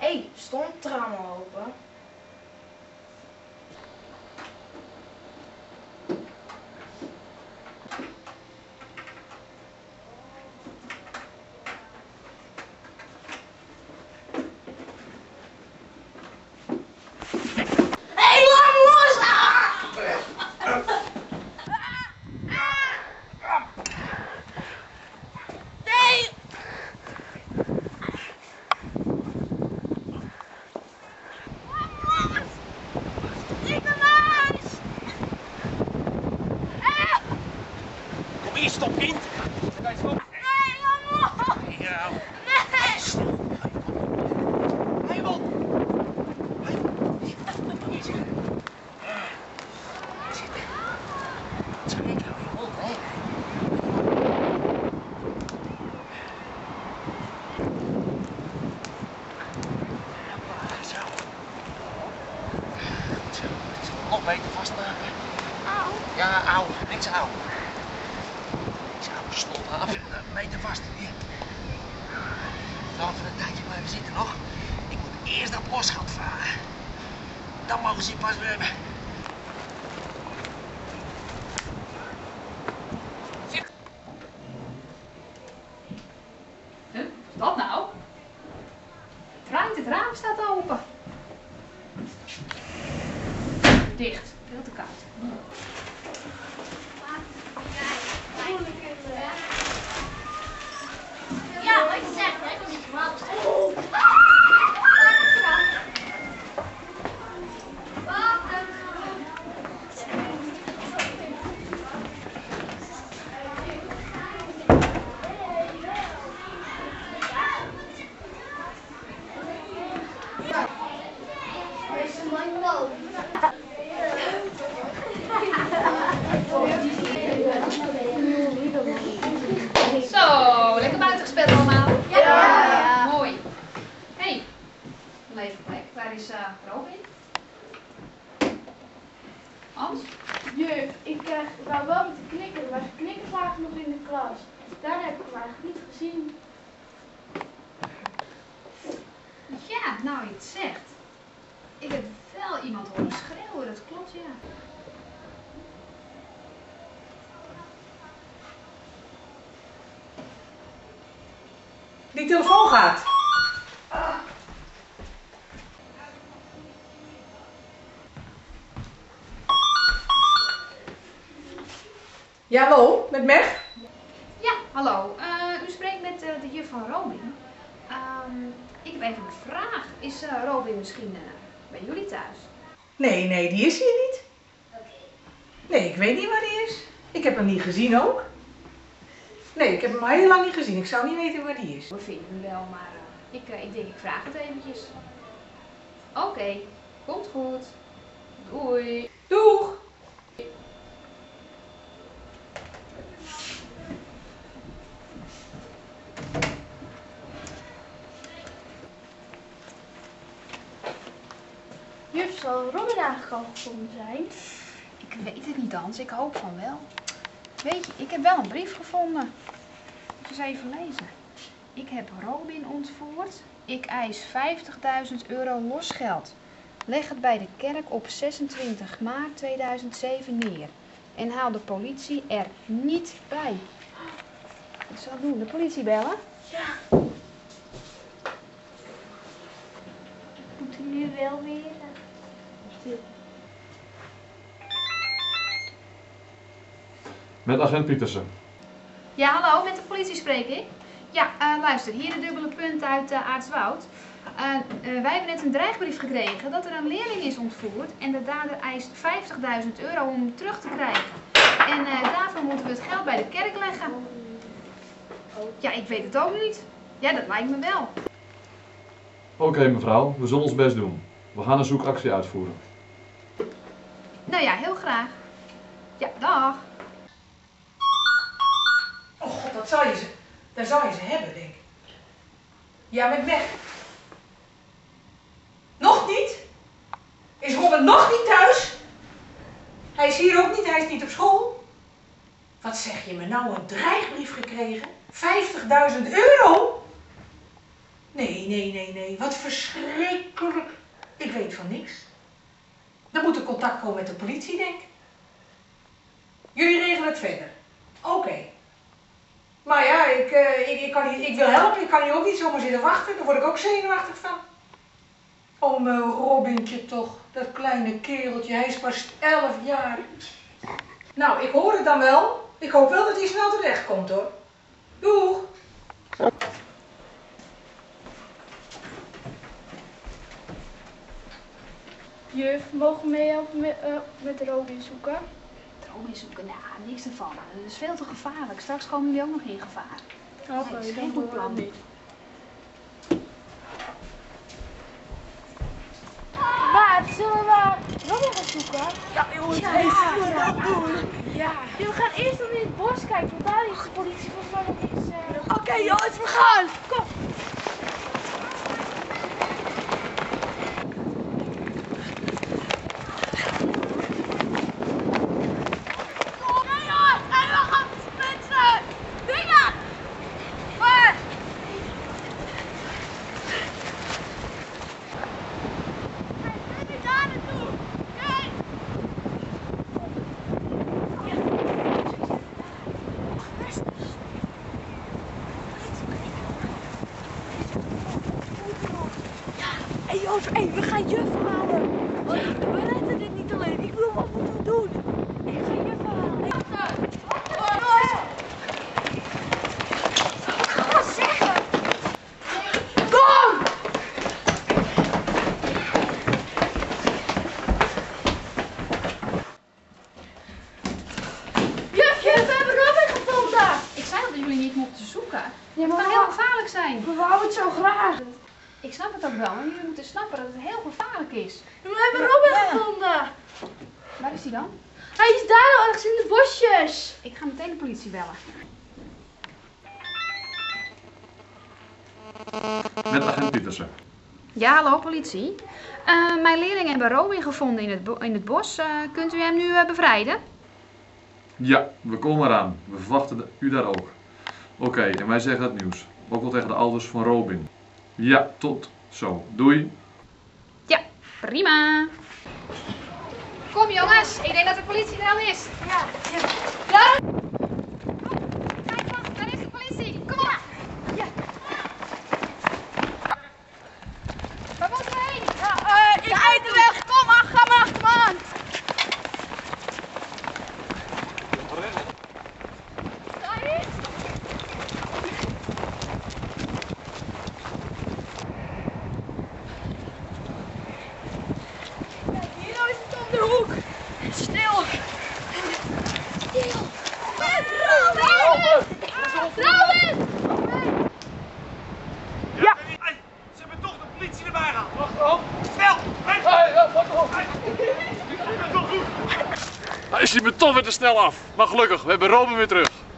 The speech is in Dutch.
Hé, stond het raam al open? Hé, laat me los! Nee! Ik ben huis! Kom hier, stop kind. Nee, laat me los! Ja. Nee! Hé man. Hier zitten. Hier zitten. Schrik nou je mond, hè. Zo. Zo. Ik zal hem nog beter vastmaken. Auw. Ja, auw. Niks auw. Niks auw. Slot af. Beter vast. Hier. Nou, even een tijdje blijven zitten nog. Ik moet eerst dat losgeld vragen. Dan mogen ze je pas weer hebben. Huh? Wat is dat nou? Draait, het raam staat open. Dicht, veel te koud. Ja, wat je zegt, hè? Dat is wat. Zo, lekker buiten gespeeld allemaal? Ja. Mooi. Hé, hey, even plek. Waar is Robin? Hans? Juf, ik wou wel met de knikker, maar de knikkers lagen nog in de klas. Daar heb ik hem eigenlijk niet gezien. Ja, nou je het zegt. Ik heb wel iemand horen schreeuwen, dat klopt, ja. Die telefoon gaat. Ja, hallo, met Meg? Ja, hallo. U spreekt met de juf van Robin. Ik heb even een vraag. Is Robin misschien bij jullie thuis? Nee, die is hier niet. Nee, ik weet niet waar die is. Ik heb hem niet gezien ook. Nee, ik heb hem al heel lang niet gezien. Ik zou niet weten waar die is. We vinden hem wel, maar ik denk ik vraag het eventjes. Oké, komt goed. Doei. Doeg! Juf, zal Robin eigenlijk al gevonden zijn? Ik weet het niet, Hans. Ik hoop van wel. Weet je, ik heb wel een brief gevonden. Moet je eens even lezen. Ik heb Robin ontvoerd. Ik eis 50.000 euro losgeld. Leg het bij de kerk op 26 maart 2007 neer. En haal de politie er niet bij. Wat zal ik doen? De politie bellen? Ja. Moet hij nu wel weer? Met agent Pietersen. Ja, hallo, met de politie spreek ik. Ja, luister, hier de dubbele punt uit Aartswoud. Wij hebben net een dreigbrief gekregen dat er een leerling is ontvoerd en de dader eist 50.000 euro om hem terug te krijgen. En daarvoor moeten we het geld bij de kerk leggen. Ja, ik weet het ook niet. Ja, dat lijkt me wel. Oké, mevrouw, we zullen ons best doen. We gaan een zoekactie uitvoeren. Nou ja, heel graag. Ja, dag. Oh god, daar zou je ze hebben, denk ik. Ja, met Meg. Nog niet? Is Robin nog niet thuis? Hij is hier ook niet, hij is niet op school. Wat zeg je me nou, een dreigbrief gekregen? 50.000 euro? Nee. Wat verschrikkelijk. Ik weet van niks. Dan moet er contact komen met de politie, denk ik. Jullie regelen het verder. Oké. Maar ja, ik wil helpen. Ik kan hier ook niet zomaar zitten wachten. Daar word ik ook zenuwachtig van. Oh, mijn Robintje toch. Dat kleine kereltje. Hij is pas 11 jaar. Nou, ik hoor het dan wel. Ik hoop wel dat hij snel terecht komt, hoor. Doeg! Juf, mogen we meehelpen met Robin zoeken? Robin zoeken? Nou, niks ervan. Dat is veel te gevaarlijk. Straks komen jullie ook nog in gevaar. Oké, dat is dan geen goed doen we plan. het niet. Maar zullen we Robin gaan zoeken? Ja, jongens, ja. We gaan eerst nog in het bos kijken, want daar is de politie volgens mij nog niks. Oké, jongens, we gaan! Kom! Hey, we gaan juf halen. We redden dit niet alleen. Ik wil wat moeten we doen. Ik ga juf halen. Ik ga zeggen. Kom! Juf, we hebben Robin gevonden. Ik zei dat jullie niet mochten zoeken. Ja, Het maar kan heel gevaarlijk zijn. we wouden het zo graag. Ik snap het ook wel, maar jullie moeten snappen dat het heel gevaarlijk is. We hebben Robin gevonden. Waar is hij dan? Hij is daar ergens in de bosjes. Ik ga meteen de politie bellen. Met agent Pietersen. Ja, hallo politie. Mijn leerlingen hebben Robin gevonden in het bos. Kunt u hem nu bevrijden? Ja, we komen eraan. We verwachten u daar ook. Oké, en wij zeggen het nieuws. Ook wel tegen de ouders van Robin. Ja, tot zo. Doei. Ja, prima. Kom jongens, ik denk dat de politie er al is. Ja. Kijk vast, daar is de politie. Kom op. Ja. Waar moeten we heen? Ik weet de weg. Kom maar, ga maar achter me aan. Hier is het om de hoek. Stil. Stil. Robin! Robin! Ja! Hey, ze hebben toch de politie erbij gehaald. Wacht op. Snel! Hey, wacht op. Ik ben toch goed. Hij is hier me toch weer te snel af. Maar gelukkig, we hebben Robin weer terug.